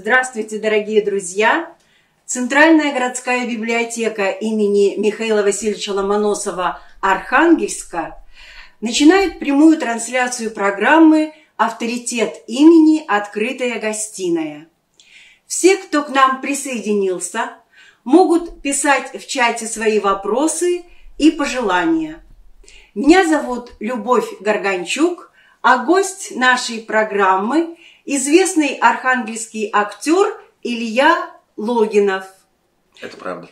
Здравствуйте, дорогие друзья! Центральная городская библиотека имени Михаила Васильевича Ломоносова Архангельска начинает прямую трансляцию программы «Авторитет имени. Открытая гостиная». Все, кто к нам присоединился, могут писать в чате свои вопросы и пожелания. Меня зовут Любовь Горганчук, а гость нашей программы – известный архангельский актер Илья Логинов. Это правда.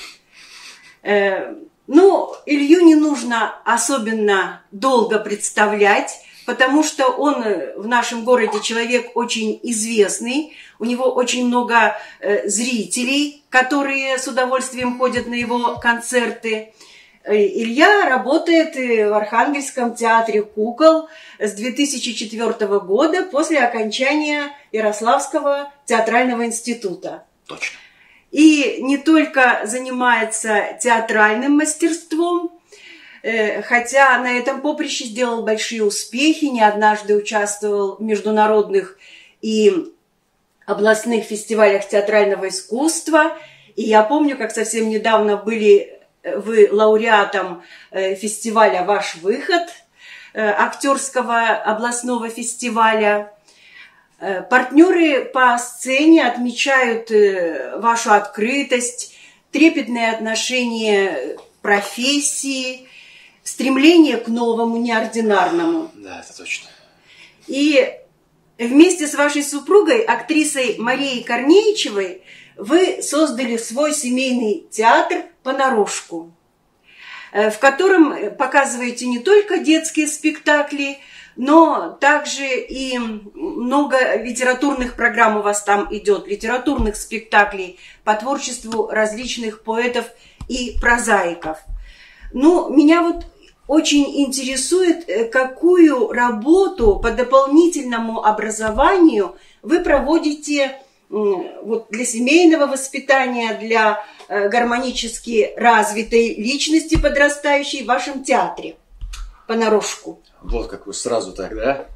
Илью не нужно особенно долго представлять, потому что он в нашем городе человек очень известный. У него очень много зрителей, которые с удовольствием ходят на его концерты. Илья работает в Архангельском театре кукол с 2004 года после окончания Ярославского театрального института. Точно. И не только занимается театральным мастерством, хотя на этом поприще сделал большие успехи, не однажды участвовал в международных и областных фестивалях театрального искусства. И я помню, как совсем недавно были вы лауреатом фестиваля «Ваш выход», актерского областного фестиваля. Партнеры по сцене отмечают вашу открытость, трепетное отношение к профессии, стремление к новому, неординарному. Да, это точно. И вместе с вашей супругой, актрисой Марией Корнеичевой, вы создали свой семейный театр «Понарошку», в котором показываете не только детские спектакли, но также и много литературных программ у вас там идет, литературных спектаклей по творчеству различных поэтов и прозаиков. Меня очень интересует, какую работу по дополнительному образованию вы проводите для семейного воспитания, для гармонически развитой личности подрастающей в вашем театре «Понарошку». Вот как вы сразу так, да?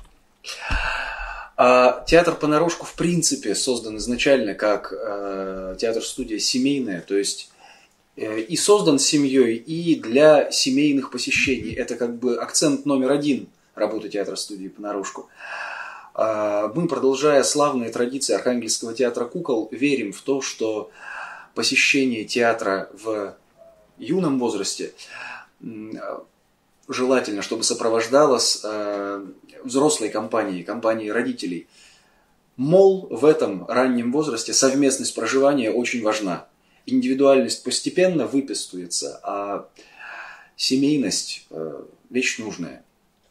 Театр «Понарошку» в принципе создан изначально как театр-студия семейная, то есть и создан семьей, и для семейных посещений. Это как бы акцент номер один работы театра-студии «Понарошку». Мы, продолжая славные традиции Архангельского театра кукол, верим в то, что посещение театра в юном возрасте желательно, чтобы сопровождалось взрослой компанией родителей. Мол, в этом раннем возрасте совместность проживания очень важна. Индивидуальность постепенно выписывается, а семейность – вещь нужная.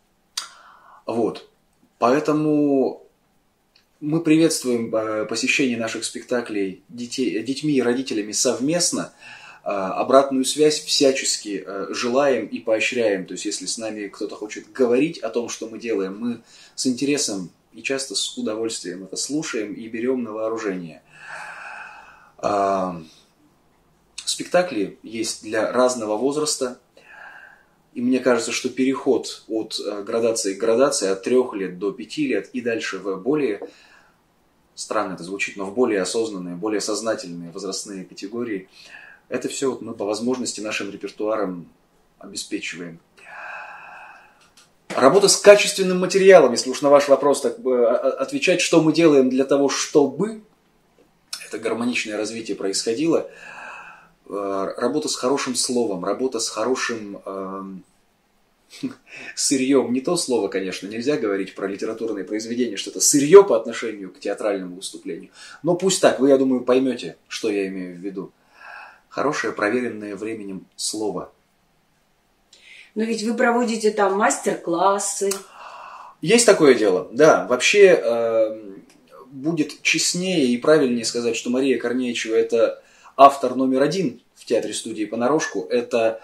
Поэтому мы приветствуем посещение наших спектаклей детьми и родителями совместно. Обратную связь всячески желаем и поощряем. То есть, если с нами кто-то хочет говорить о том, что мы делаем, мы с интересом и часто с удовольствием это слушаем и берем на вооружение. Спектакли есть для разного возраста. И мне кажется, что переход от градации к градации, от 3 лет до 5 лет и дальше в более, странно это звучит, но в более осознанные, более сознательные возрастные категории, это все мы по возможности нашим репертуаром обеспечиваем. Работа с качественным материалом, если уж на ваш вопрос отвечать, что мы делаем для того, чтобы это гармоничное развитие происходило. Работа с хорошим словом, работа с хорошим сырьем. Не то слово, конечно, нельзя говорить про литературные произведения, что это сырье по отношению к театральному выступлению. Но пусть так, вы, я думаю, поймете, что я имею в виду. Хорошее, проверенное временем слово. Но ведь вы проводите там мастер-классы. Есть такое дело, да. Вообще будет честнее и правильнее сказать, что Мария Корнеичева – это автор номер 1 в театре-студии «Понарошку». Это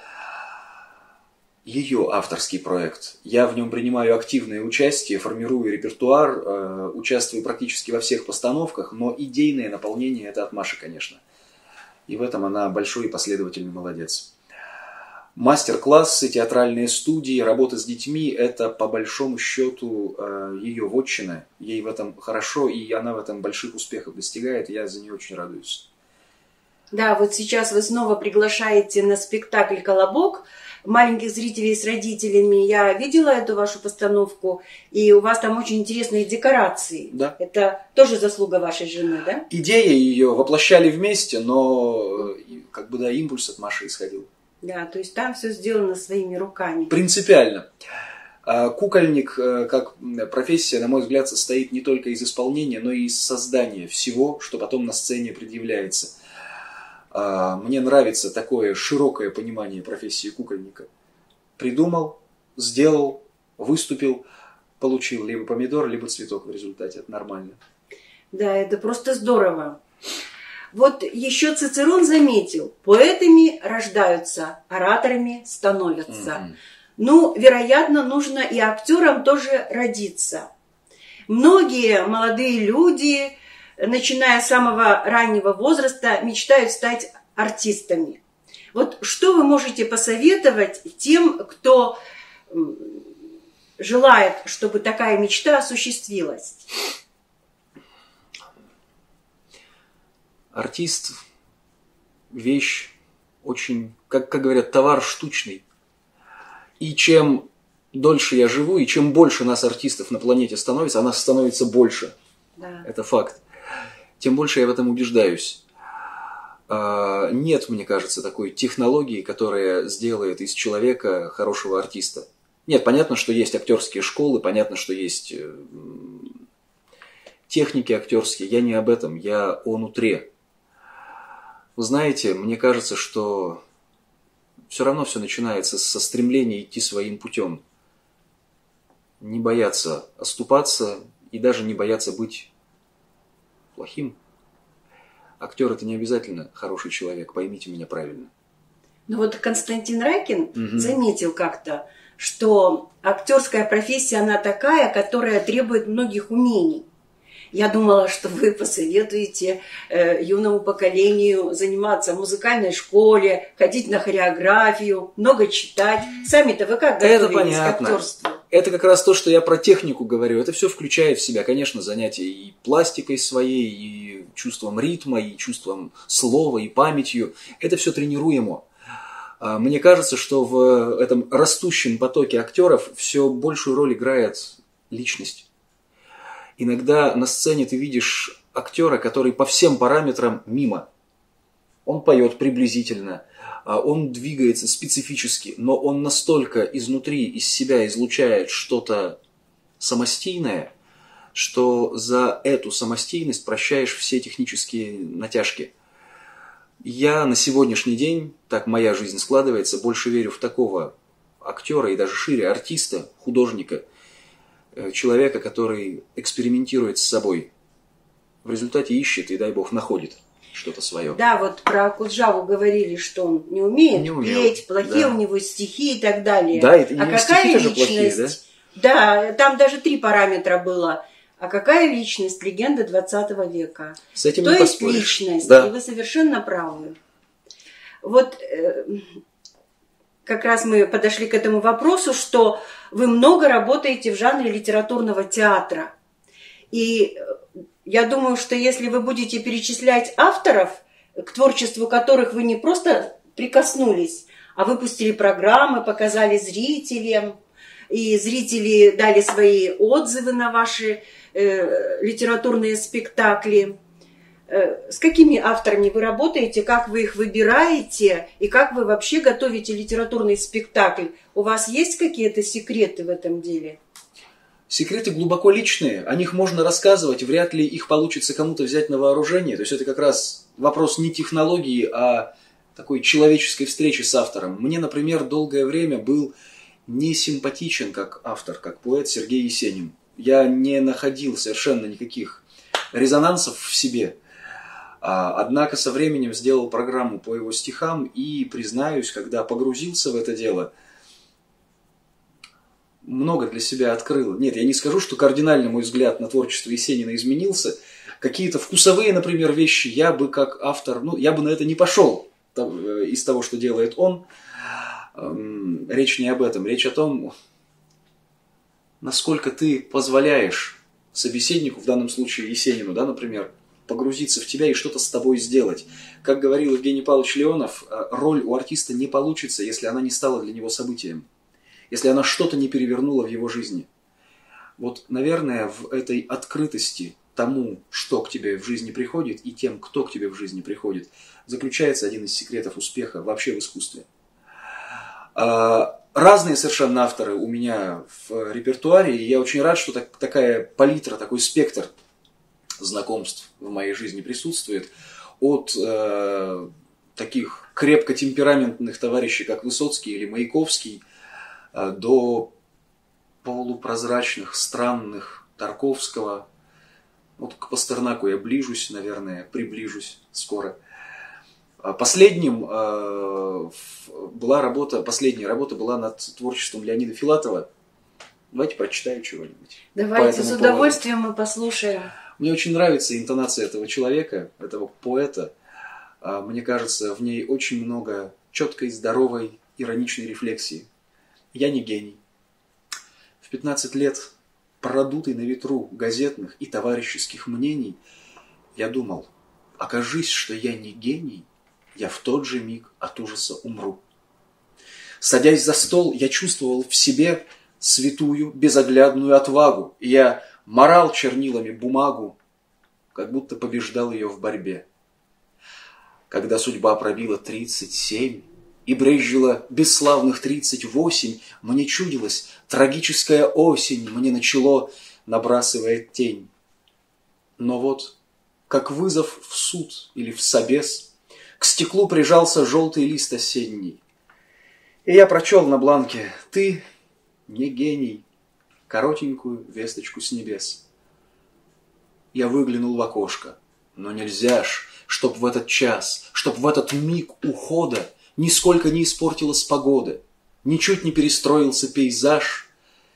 ее авторский проект. Я в нем принимаю активное участие, формирую репертуар, участвую практически во всех постановках, но идейное наполнение – это от Маши, конечно. И в этом она большой и последовательный молодец. Мастер-классы, театральные студии, работа с детьми – это по большому счету ее вотчина. Ей в этом хорошо, и она в этом больших успехов достигает. Я за нее очень радуюсь. Да, вот сейчас вы снова приглашаете на спектакль «Колобок» маленьких зрителей с родителями. Я видела эту вашу постановку, и у вас там очень интересные декорации. Да. Это тоже заслуга вашей жены, да? Идея ее воплощали вместе, но как бы да, импульс от Маши исходил. Да, то есть там все сделано своими руками. Принципиально. Кукольник как профессия, на мой взгляд, состоит не только из исполнения, но и из создания всего, что потом на сцене предъявляется. Мне нравится такое широкое понимание профессии кукольника. Придумал, сделал, выступил, получил либо помидор, либо цветок в результате. Это нормально. Да, это просто здорово. Вот еще Цицерон заметил, поэтами рождаются, ораторами становятся. Ну, вероятно, нужно и актерам тоже родиться. Многие молодые люди, начиная с самого раннего возраста, мечтают стать артистами. Вот что вы можете посоветовать тем, кто желает, чтобы такая мечта осуществилась? Артист – вещь очень, как говорят, товар штучный. И чем дольше я живу, и чем больше нас, артистов, на планете становится, а нас становится больше. Да. Это факт. Тем больше я в этом убеждаюсь. Нет, мне кажется, такой технологии, которая сделает из человека хорошего артиста. Нет, понятно, что есть актерские школы, понятно, что есть техники актерские. Я не об этом, я о нутре. Вы знаете, мне кажется, что все равно все начинается со стремления идти своим путем. Не бояться оступаться и даже не бояться быть плохим. Актер – это не обязательно хороший человек, поймите меня правильно. Ну вот Константин Райкин заметил как-то, что актерская профессия, она такая, которая требует многих умений. Я думала, что вы посоветуете юному поколению заниматься в музыкальной школе, ходить на хореографию, много читать. Сами-то вы как готовились к актерству? Это как раз то, что я про технику говорю. Это все включает в себя, конечно, занятия и пластикой своей, и чувством ритма, и чувством слова, и памятью. Это все тренируемо. Мне кажется, что в этом растущем потоке актеров все большую роль играет личность. Иногда на сцене ты видишь актера, который по всем параметрам мимо. Он поет приблизительно, он двигается специфически, но он настолько изнутри, из себя излучает что-то самостийное, что за эту самостийность прощаешь все технические натяжки. Я на сегодняшний день, так моя жизнь складывается, больше верю в такого актера и даже шире артиста, художника, человека, который экспериментирует с собой, в результате ищет и, дай бог, находит что-то свое. Да, вот про Акуджаву говорили, что он не умеет петь, плохие у него стихи и так далее. Да, и а какая личность? Плохие, да? Да, там даже 3 параметра было. А какая личность? Легенда 20 века. С этим То не есть поспоришь. Личность, да. И вы совершенно правы. Вот как раз мы подошли к этому вопросу, что вы много работаете в жанре литературного театра. И я думаю, что если вы будете перечислять авторов, к творчеству которых вы не просто прикоснулись, а выпустили программы, показали зрителям, и зрители дали свои отзывы на ваши литературные спектакли. С какими авторами вы работаете, как вы их выбираете и как вы вообще готовите литературный спектакль? У вас есть какие-то секреты в этом деле? Секреты глубоко личные, о них можно рассказывать, вряд ли их получится кому-то взять на вооружение. То есть это как раз вопрос не технологии, а такой человеческой встречи с автором. Мне, например, долгое время был не симпатичен как автор, как поэт Сергей Есенин. Я не находил совершенно никаких резонансов в себе. Однако со временем сделал программу по его стихам и, признаюсь, когда погрузился в это дело, много для себя открыл. Нет, я не скажу, что кардинально мой взгляд на творчество Есенина изменился. Какие-то вкусовые, например, вещи я бы как автор, я бы на это не пошел из того, что делает он. речь не об этом. Речь о том, насколько ты позволяешь собеседнику, в данном случае Есенину, да, например, погрузиться в тебя и что-то с тобой сделать. Как говорил Евгений Павлович Леонов, роль у артиста не получится, если она не стала для него событием, если она что-то не перевернула в его жизни. Вот, наверное, в этой открытости тому, что к тебе в жизни приходит, и тем, кто к тебе в жизни приходит, заключается один из секретов успеха вообще в искусстве. Разные совершенно авторы у меня в репертуаре, и я очень рад, что такая палитра, такой спектр знакомств в моей жизни присутствует. От таких крепко темпераментных товарищей, как Высоцкий или Маяковский, до полупрозрачных, странных Тарковского. Вот к Пастернаку я ближусь, наверное, приближусь скоро. Последняя работа была над творчеством Леонида Филатова. Давайте прочитаю чего-нибудь. Давайте, с удовольствием мы послушаем. Мне очень нравится интонация этого человека, этого поэта. Мне кажется, в ней очень много четкой, здоровой, ироничной рефлексии. Я не гений. В 15 лет, продутый на ветру газетных и товарищеских мнений, я думал, окажись, что я не гений, я в тот же миг от ужаса умру. Садясь за стол, я чувствовал в себе святую, безоглядную отвагу, и я марал чернилами бумагу, как будто побеждал ее в борьбе. Когда судьба пробила 37 и брезжила бесславных 38, мне чудилась трагическая осень, мне начало набрасывая тень. Но вот, как вызов в суд или в собес, к стеклу прижался желтый лист осенний. И я прочел на бланке: «Ты не гений», коротенькую весточку с небес. Я выглянул в окошко, но нельзя ж, чтоб в этот час, чтоб в этот миг ухода нисколько не испортилась погода, ничуть не перестроился пейзаж.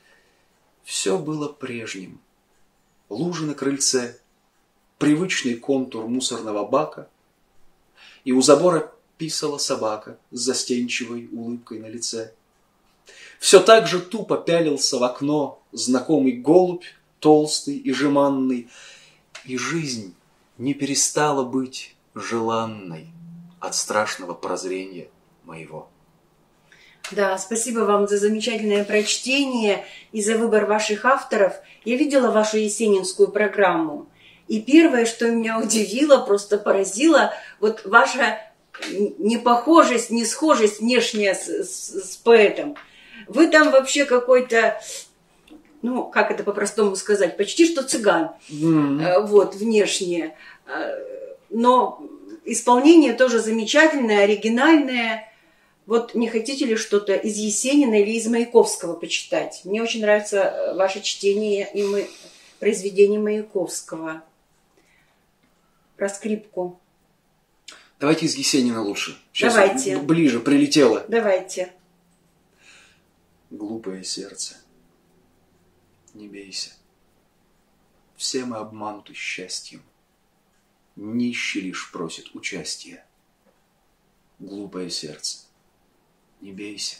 Все было прежним. Лужи на крыльце, привычный контур мусорного бака, и у забора писала собака с застенчивой улыбкой на лице. Все так же тупо пялился в окно знакомый голубь, толстый и жеманный, и жизнь не перестала быть желанной от страшного прозрения моего. Да, спасибо вам за замечательное прочтение и за выбор ваших авторов. Я видела вашу есенинскую программу. И первое, что меня удивило, просто поразило, вот ваша непохожесть, не схожесть внешняя с поэтом. Вы там вообще какой-то, ну, как это по-простому сказать, почти что цыган, вот, внешне. Но исполнение тоже замечательное, оригинальное. Вот не хотите ли что-то из Есенина или из Маяковского почитать? Мне очень нравится ваше чтение и произведений Маяковского. Про скрипку. Давайте из Есенина лучше. Сейчас давайте. Ближе, прилетело. Давайте. Глупое сердце, не бейся. Все мы обмануты счастьем. Нищий лишь просит участия. Глупое сердце, не бейся.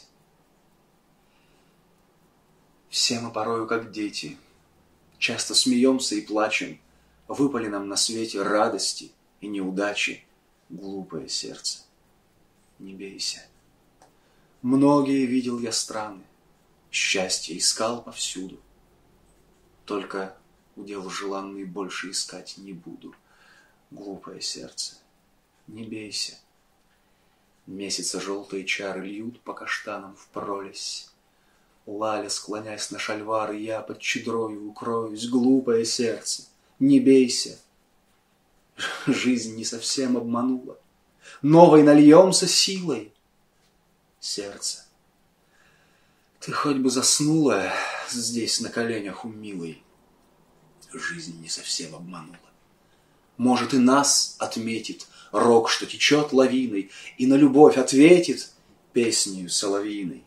Все мы порою как дети, часто смеемся и плачем. Выпали нам на свете радости и неудачи. Глупое сердце, не бейся. Многие видел я страны, счастье искал повсюду. Только удел желанный больше искать не буду. Глупое сердце, не бейся. Месяца желтые чары льют по каштанам впролесь. Лаля, склонясь на шальвары, я под чедрою укроюсь. Глупое сердце, не бейся. Жизнь не совсем обманула. Новой нальемся силой. Сердце, ты хоть бы заснула здесь на коленях у милой. Жизнь не совсем обманула. Может, и нас отметит рок, что течет лавиной, и на любовь ответит песнею соловьиной.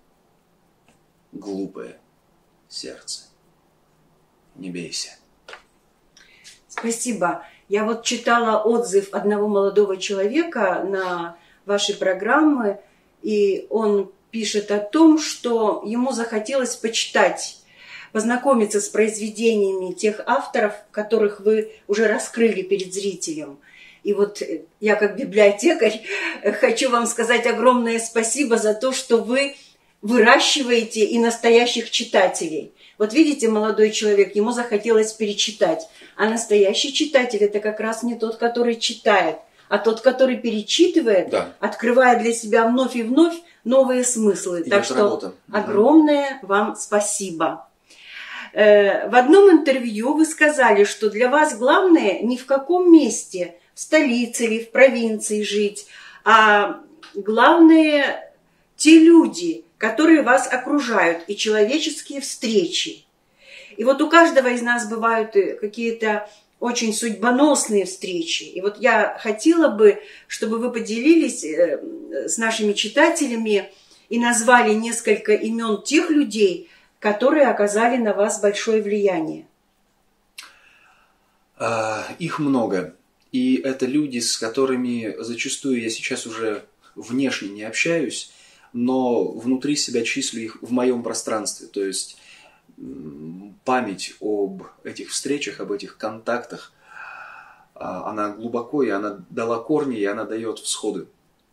Глупое сердце, не бейся. Спасибо. Я вот читала отзыв одного молодого человека на ваши программы, и он пишет о том, что ему захотелось почитать, познакомиться с произведениями тех авторов, которых вы уже раскрыли перед зрителем. И вот я как библиотекарь хочу вам сказать огромное спасибо за то, что вы выращиваете и настоящих читателей. Вот видите, молодой человек, ему захотелось перечитать. А настоящий читатель – это как раз не тот, который читает, а тот, который перечитывает, да, открывая для себя вновь и вновь новые смыслы. Идет так что работа. Огромное вам спасибо. В одном интервью вы сказали, что для вас главное ни в каком месте, в столице или в провинции жить, а главное те люди, которые вас окружают, и человеческие встречи. И вот у каждого из нас бывают какие-то очень судьбоносные встречи. И вот я хотела бы, чтобы вы поделились с нашими читателями и назвали несколько имен тех людей, которые оказали на вас большое влияние. Их много. И это люди, с которыми зачастую я сейчас уже внешне не общаюсь, но внутри себя числю их в моем пространстве. То есть память об этих встречах, об этих контактах, она глубоко, и она дала корни, и она дает всходы.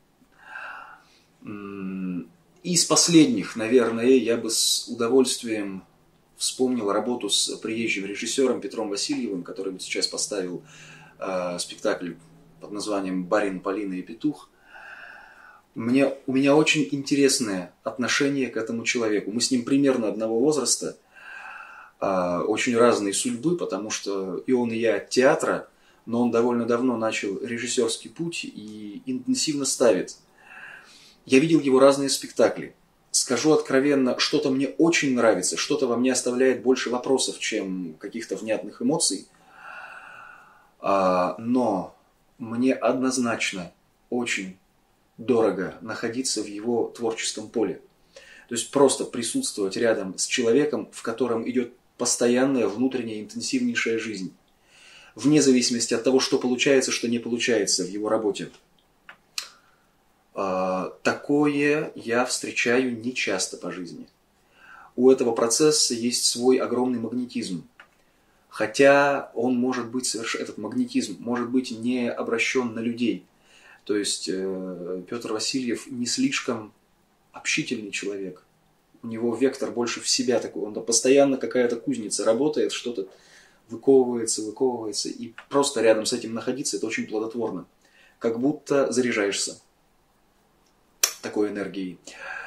Из последних, наверное, я бы с удовольствием вспомнил работу с приезжим режиссером Петром Васильевым, который вот сейчас поставил спектакль под названием «Барин, Полина и Петух». У меня очень интересное отношение к этому человеку. Мы с ним примерно одного возраста, очень разные судьбы, потому что и он, и я от театра, но он довольно давно начал режиссерский путь и интенсивно ставит. Я видел его разные спектакли. Скажу откровенно, что-то мне очень нравится, что-то во мне оставляет больше вопросов, чем каких-то внятных эмоций. Но мне однозначно очень дорого находиться в его творческом поле. То есть просто присутствовать рядом с человеком, в котором идет постоянная внутренняя интенсивнейшая жизнь. Вне зависимости от того, что получается, что не получается в его работе. Такое я встречаю нечасто по жизни. У этого процесса есть свой огромный магнетизм. Хотя он может быть, этот магнетизм может быть не обращен на людей. То есть Петр Васильев не слишком общительный человек. У него вектор больше в себя такой. Он постоянно какая-то кузница работает, что-то выковывается. И просто рядом с этим находиться, это очень плодотворно. Как будто заряжаешься такой энергией.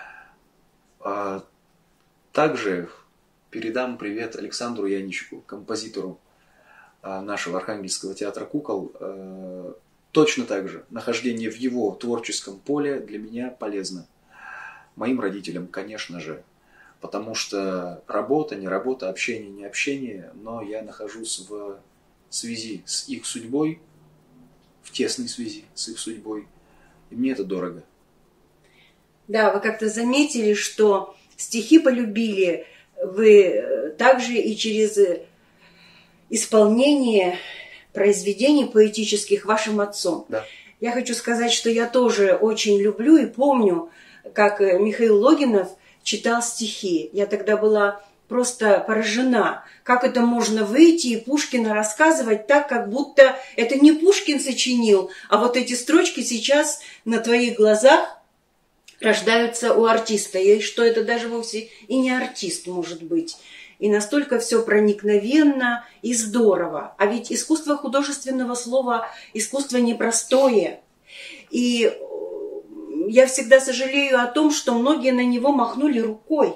Также передам привет Александру Яничеку, композитору нашего Архангельского театра кукол. Точно так же нахождение в его творческом поле для меня полезно. Моим родителям, конечно же, потому что работа, не работа, общение, не общение, но я нахожусь в связи с их судьбой, в тесной связи с их судьбой, и мне это дорого. Да, вы как-то заметили, что стихи полюбили вы также и через исполнение произведений поэтических вашим отцом. Да. Я хочу сказать, что я тоже очень люблю и помню, как Михаил Логинов читал стихи. Я тогда была просто поражена, как это можно выйти и Пушкина рассказывать так, как будто это не Пушкин сочинил, а вот эти строчки сейчас на твоих глазах рождаются у артиста, и что это даже вовсе и не артист может быть. И настолько все проникновенно и здорово. А ведь искусство художественного слова, искусство непростое. И я всегда сожалею о том, что многие на него махнули рукой.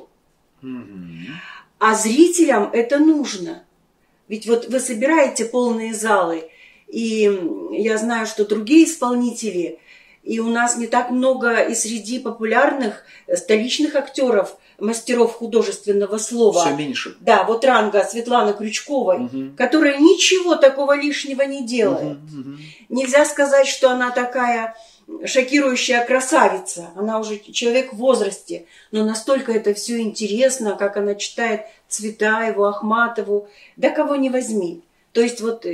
А зрителям это нужно. Ведь вот вы собираете полные залы, и я знаю, что другие исполнители, и у нас не так много и среди популярных столичных актеров, мастеров художественного слова. Все меньше. Да, вот ранга Светланы Крючковой, которая ничего такого лишнего не делает. Нельзя сказать, что она такая шокирующая красавица. Она уже человек в возрасте. Но настолько это все интересно, как она читает Цветаеву, Ахматову. Да кого не возьми. То есть вот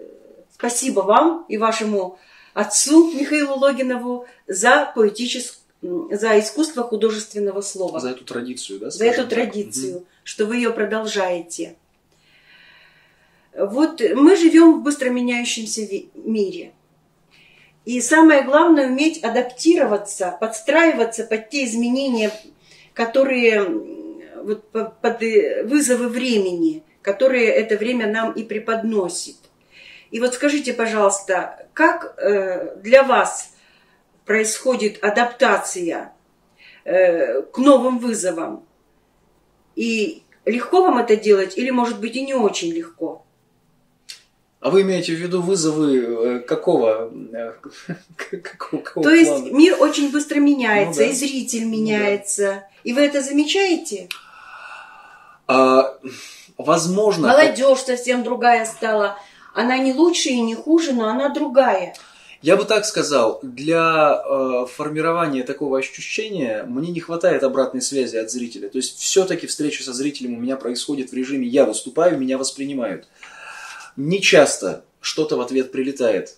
спасибо вам и вашему отцу Михаилу Логинову за за искусство художественного слова. За эту традицию, да? За эту традицию, что вы ее продолжаете. Вот мы живем в быстро меняющемся мире. И самое главное — уметь адаптироваться, подстраиваться под те изменения, которые вот, под вызовы времени, которые это время нам и преподносит. И вот скажите, пожалуйста, как для вас происходит адаптация к новым вызовам? И легко вам это делать или, может быть, и не очень легко? А вы имеете в виду вызовы какого То есть мир очень быстро меняется, ну, да. и зритель меняется. Ну, да. И вы это замечаете? Возможно. Молодежь совсем другая стала. Она не лучше и не хуже, но она другая. Я бы так сказал, для формирования такого ощущения мне не хватает обратной связи от зрителя. То есть все-таки встреча со зрителем у меня происходит в режиме «я выступаю, меня воспринимают». Не часто что-то в ответ прилетает.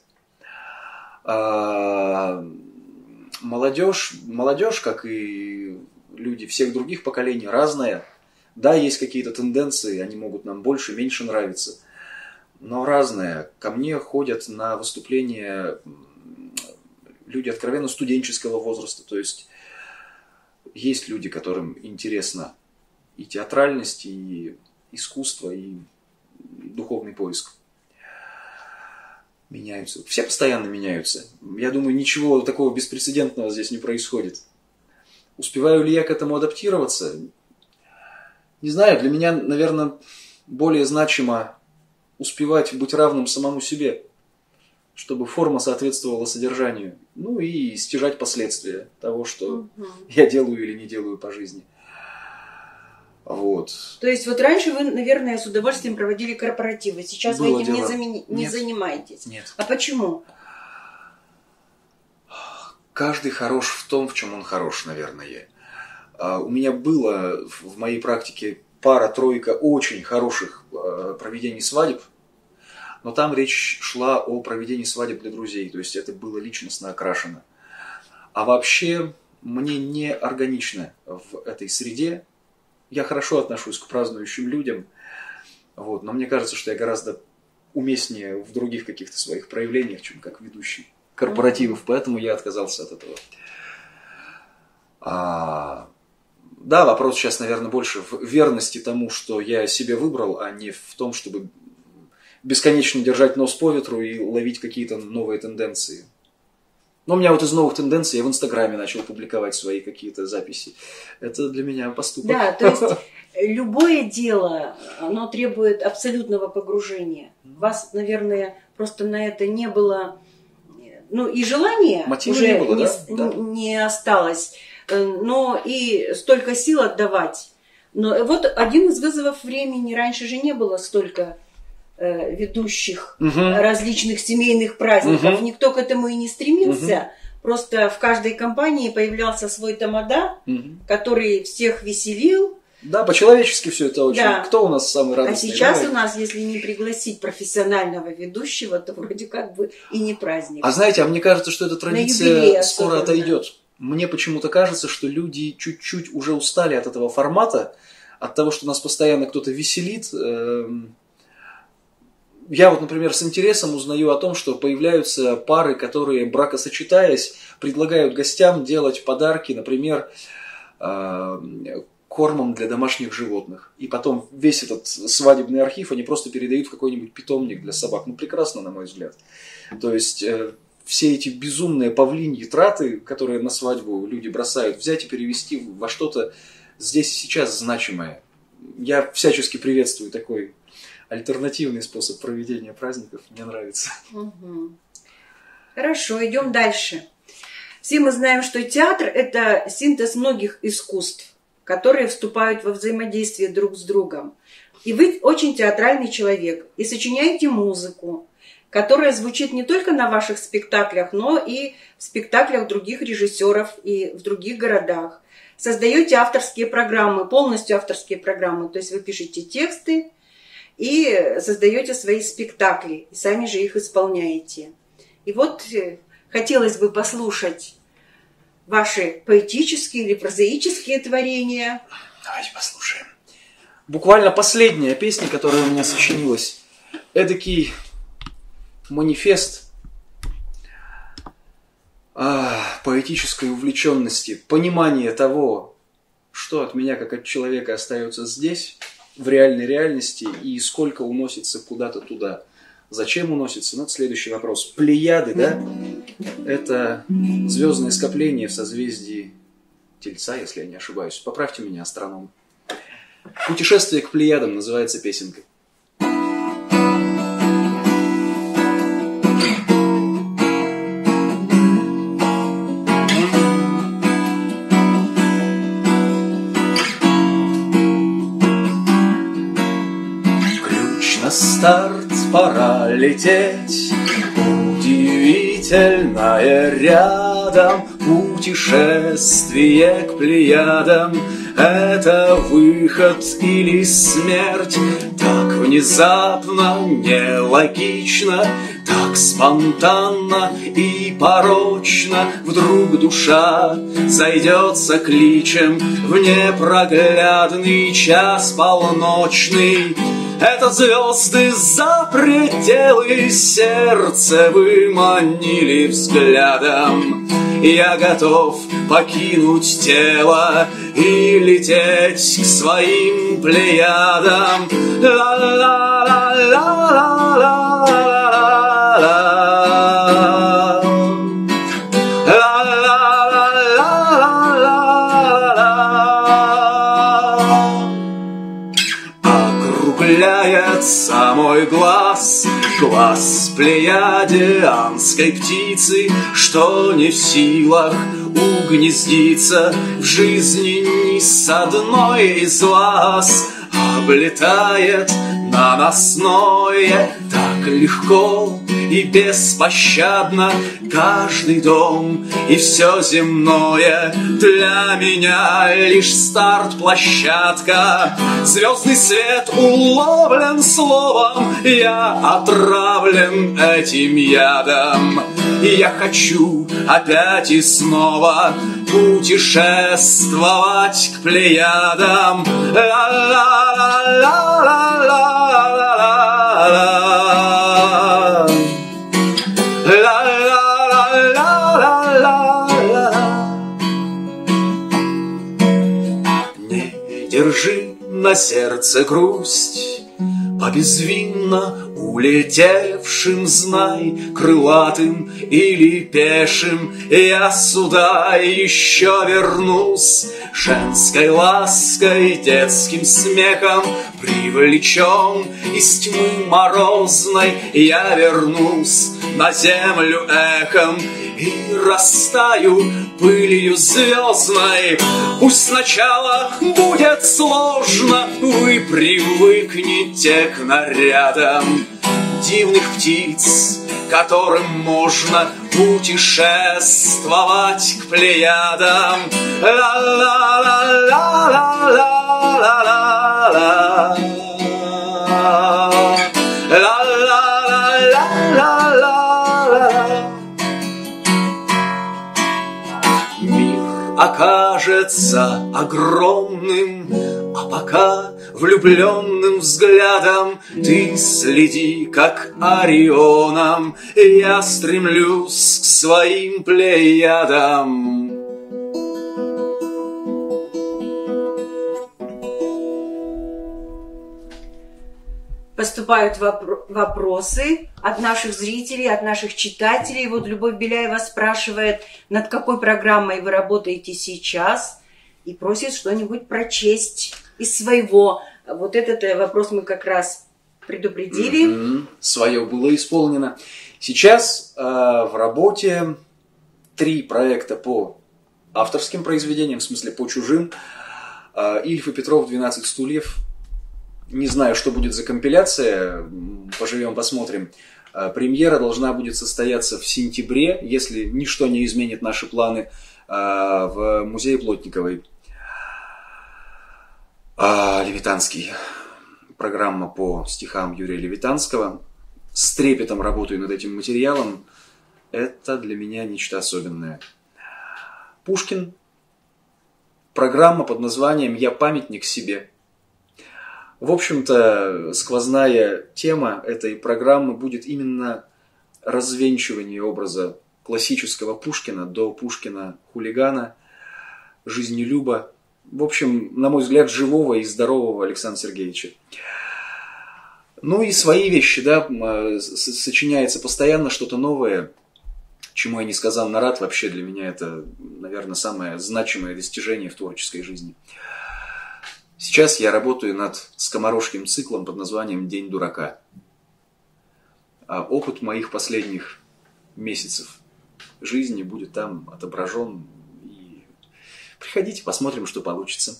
Молодежь, как и люди всех других поколений, разная. Да, есть какие-то тенденции, они могут нам больше, меньше нравиться. Но разные. Ко мне ходят на выступления люди откровенно студенческого возраста. То есть есть люди, которым интересно и театральность, и искусство, и духовный поиск. Меняются. Все постоянно меняются. Я думаю, ничего такого беспрецедентного здесь не происходит. Успеваю ли я к этому адаптироваться? Не знаю, для меня, наверное, более значимо успевать быть равным самому себе, чтобы форма соответствовала содержанию. Ну и стяжать последствия того, что я делаю или не делаю по жизни. Вот. То есть вот раньше вы, наверное, с удовольствием проводили корпоративы. Сейчас было вы этим дело. не занимаетесь. Нет. А почему? Каждый хорош в том, в чем он хорош, наверное. У меня было в моей практике пара-тройка очень хороших проведений свадеб, но там речь шла о проведении свадеб для друзей, то есть это было личностно окрашено. А вообще мне не органично в этой среде. Я хорошо отношусь к празднующим людям, вот, но мне кажется, что я гораздо уместнее в других каких-то своих проявлениях, чем как ведущий корпоративов, поэтому я отказался от этого. Да, вопрос сейчас, наверное, больше в верности тому, что я себе выбрал, а не в том, чтобы бесконечно держать нос по ветру и ловить какие-то новые тенденции. Но у меня вот из новых тенденций я в Инстаграме начал публиковать свои какие-то записи. Это для меня поступок. Да, то есть любое дело, оно требует абсолютного погружения. У вас, наверное, просто на это не было, ну и желания мотива уже не было, не осталось, но и столько сил отдавать. Но вот один из вызовов времени, раньше же не было столько ведущих различных семейных праздников. Никто к этому и не стремился. Просто в каждой компании появлялся свой тамада, который всех веселил. Да, по-человечески все это очень. Да. Кто у нас самый радостный? А сейчас у нас, если не пригласить профессионального ведущего, то вроде как бы и не праздник. А знаете, а мне кажется, что эта традиция скоро отойдет. Мне почему-то кажется, что люди чуть-чуть уже устали от этого формата, от того, что нас постоянно кто-то веселит. Я вот, например, с интересом узнаю о том, что появляются пары, которые, бракосочетаясь, предлагают гостям делать подарки, например, кормом для домашних животных. И потом весь этот свадебный архив они просто передают в какой-нибудь питомник для собак. Ну, прекрасно, на мой взгляд. То есть все эти безумные павлиньи траты, которые на свадьбу люди бросают, взять и перевести во что-то здесь и сейчас значимое. Я всячески приветствую такой альтернативный способ проведения праздников. Мне нравится. Хорошо, идем дальше. Все мы знаем, что театр – это синтез многих искусств, которые вступают во взаимодействие друг с другом. И вы очень театральный человек, и сочиняете музыку, которая звучит не только на ваших спектаклях, но и в спектаклях других режиссеров и в других городах. Создаете авторские программы, полностью авторские программы, то есть вы пишете тексты и создаете свои спектакли, и сами же их исполняете. И вот хотелось бы послушать ваши поэтические или прозаические творения. Давайте послушаем. Буквально последняя песня, которая у меня сочинилась, эдакий манифест поэтической увлеченности, понимание того, что от меня, как от человека, остается здесь, в реальной реальности, и сколько уносится куда-то туда. Зачем уносится? Ну, это следующий вопрос. Плеяды, да? Это звездное скопление в созвездии Тельца, если я не ошибаюсь. Поправьте меня, астроном. Путешествие к Плеядам называется песенкой. Ключ на старт, пора лететь. Удивительное рядом путешествие к Плеядам. Это выход или смерть, так внезапно, нелогично, так спонтанно и порочно. Вдруг душа зайдется кличем в непроглядный час полночный. Это звезды за пределы сердца выманили взглядом. Я готов покинуть тело и лететь к своим Плеядам. Округляется мой глаз, глаз плеядианской птицы, что не в силах угнездиться в жизни ни с одной из вас. Облетает наносное так легко и беспощадно каждый дом и все земное. Для меня лишь старт-площадка. Звездный свет уловлен словом, я отравлен этим ядом. И я хочу опять и снова путешествовать к Плеядам. Не держи на сердце грусть, по безвинно улетевшим, знай, крылатым или пешим, я сюда еще вернусь. Женской лаской, детским смехом привлечен из тьмы морозной, я вернусь на землю эхом и растаю пылью звездной. Пусть сначала будет сложно, вы привыкнете к нарядам дивных птиц, которым можно путешествовать к Плеядам. Мир окажется огромным, а пока влюбленным взглядом ты следи, как Орионом я стремлюсь к своим Плеядам. Поступают вопросы от наших зрителей, от наших читателей. Вот Любовь Беляева спрашивает, над какой программой вы работаете сейчас, и просит что-нибудь прочесть из своего. Вот этот вопрос мы как раз предупредили. Свое было исполнено. Сейчас в работе 3 проекта по авторским произведениям, в смысле по чужим. Ильф и Петров, 12 стульев. Не знаю, что будет за компиляция, поживем, посмотрим. Премьера должна будет состояться в сентябре, если ничто не изменит наши планы, в музее Плотниковой. Левитанский. Программа по стихам Юрия Левитанского. С трепетом работаю над этим материалом. Это для меня нечто особенное. Пушкин. Программа под названием «Я памятник себе». В общем-то, сквозная тема этой программы будет именно развенчивание образа классического Пушкина до Пушкина-хулигана, жизнелюба. В общем, на мой взгляд, живого и здорового Александра Сергеевича. Ну и свои вещи, да, сочиняется постоянно что-то новое, чему я несказанно рад. Вообще для меня это, наверное, самое значимое достижение в творческой жизни. Сейчас я работаю над скоморошким циклом под названием «День дурака». А опыт моих последних месяцев жизни будет там отображен. И приходите, посмотрим, что получится.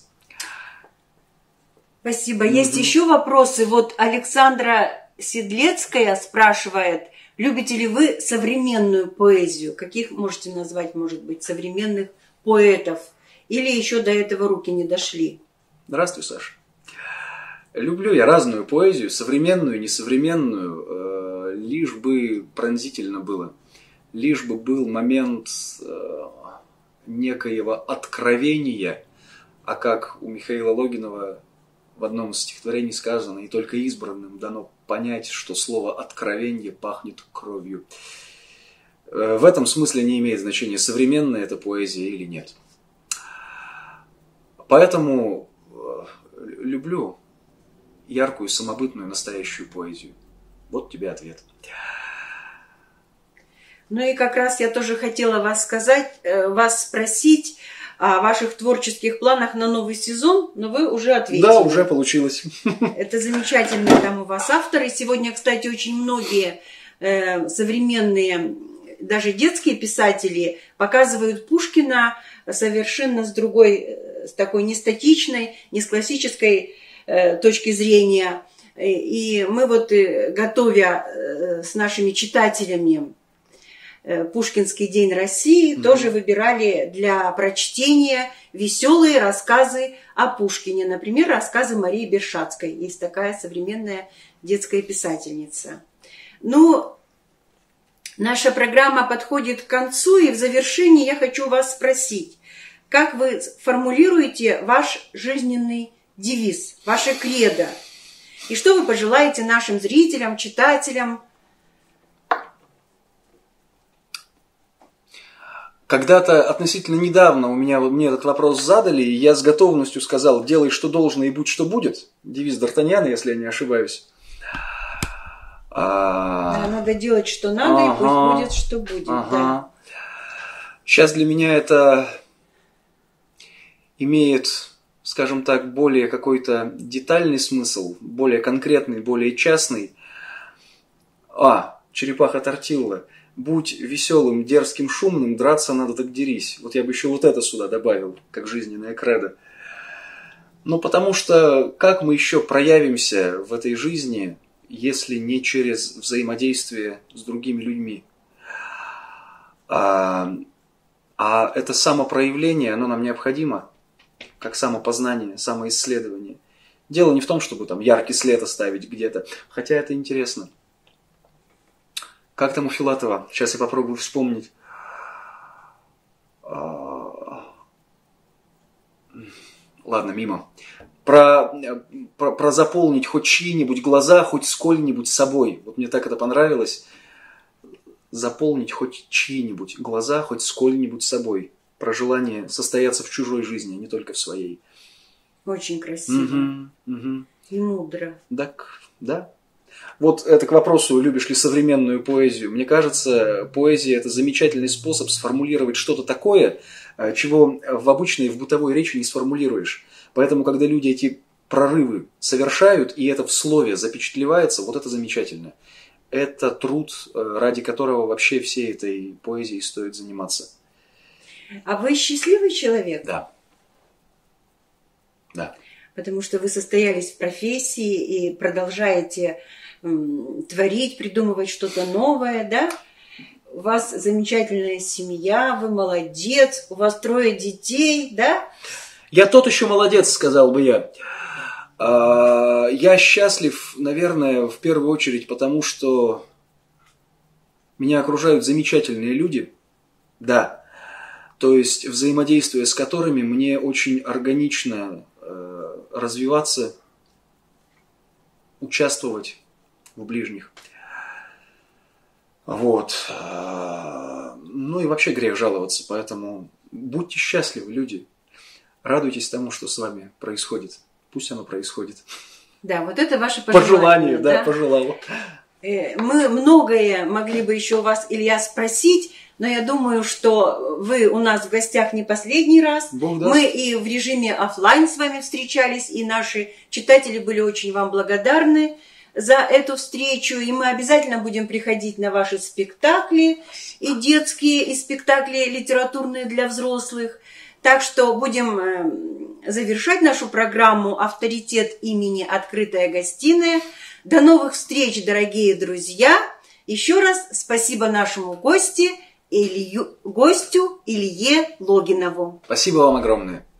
Спасибо. Есть еще вопросы. Вот Александра Седлецкая спрашивает, любите ли вы современную поэзию? Каких можете назвать, может быть, современных поэтов? Или еще до этого руки не дошли? Здравствуй, Саша. Люблю я разную поэзию, современную, несовременную, лишь бы пронзительно было. Лишь бы был момент некоего откровения, а как у Михаила Логинова в одном из стихотворений сказано, и только избранным дано понять, что слово «откровение» пахнет кровью. В этом смысле не имеет значения, современная это поэзия или нет. Поэтому люблю яркую, самобытную, настоящую поэзию. Вот тебе ответ. Ну и как раз я тоже хотела вас спросить о ваших творческих планах на новый сезон, но вы уже ответили. Да, уже получилось. Это замечательные там у вас авторы. Сегодня, кстати, очень многие современные, даже детские писатели показывают Пушкина совершенно с другой, с такой не статичной, не с классической точки зрения. И мы вот, готовя с нашими читателями Пушкинский день России, тоже выбирали для прочтения веселые рассказы о Пушкине. Например, рассказы Марии Бершацкой. Есть такая современная детская писательница. Ну, наша программа подходит к концу, и в завершении я хочу вас спросить, как вы формулируете ваш жизненный девиз, ваше кредо? И что вы пожелаете нашим зрителям, читателям? Когда-то относительно недавно мне этот вопрос задали, и я с готовностью сказал: делай, что должно, и будь, что будет. Девиз Д'Артаньяна, если я не ошибаюсь. Да, надо делать, что надо, и пусть будет, что будет. Да. Сейчас для меня это имеет, скажем так, более какой-то детальный смысл, более конкретный, более частный. Черепаха Тортилла. Будь веселым, дерзким, шумным, драться надо, так дерись. Вот я бы еще вот это сюда добавил, как жизненное кредо. Ну, потому что как мы еще проявимся в этой жизни, если не через взаимодействие с другими людьми? А это самопроявление, оно нам необходимо, как самопознание, самоисследование. Дело не в том, чтобы там яркий след оставить где-то, хотя это интересно. Как там у Филатова? Сейчас я попробую вспомнить. Ладно, мимо. Про заполнить хоть чьи-нибудь глаза, хоть сколь-нибудь собой. Вот мне так это понравилось. Заполнить хоть чьи-нибудь глаза, хоть сколь-нибудь собой. Про желание состояться в чужой жизни, а не только в своей. Очень красиво. И мудро. Так, да. Вот это к вопросу, любишь ли современную поэзию. Мне кажется, поэзия – это замечательный способ сформулировать что-то такое, чего в обычной, в бытовой речи не сформулируешь. Поэтому, когда люди эти прорывы совершают, и это в слове запечатлевается, вот это замечательно. Это труд, ради которого вообще всей этой поэзией стоит заниматься. А вы счастливый человек? Да. Да. Потому что вы состоялись в профессии и продолжаете творить, придумывать что-то новое, да? У вас замечательная семья, вы молодец, у вас 3 детей, да? Я тот еще молодец, сказал бы я. Я счастлив, наверное, в первую очередь, потому что меня окружают замечательные люди. Да. то есть взаимодействуя с которыми мне очень органично развиваться, участвовать в ближних. Вот. Ну и вообще грех жаловаться, поэтому будьте счастливы, люди. Радуйтесь тому, что с вами происходит. Пусть оно происходит. Да, вот это ваше пожелание. Да, пожелал. Мы многое могли бы еще у вас, Илья, спросить, но я думаю, что вы у нас в гостях не последний раз. Бог даст. Мы и в режиме офлайн с вами встречались, и наши читатели были очень вам благодарны за эту встречу. И мы обязательно будем приходить на ваши спектакли, и детские, и спектакли литературные для взрослых. Так что будем завершать нашу программу «Авторитет имени Открытая гостиная». До новых встреч, дорогие друзья! Еще раз спасибо нашему гостю Илье Логинову. Спасибо вам огромное.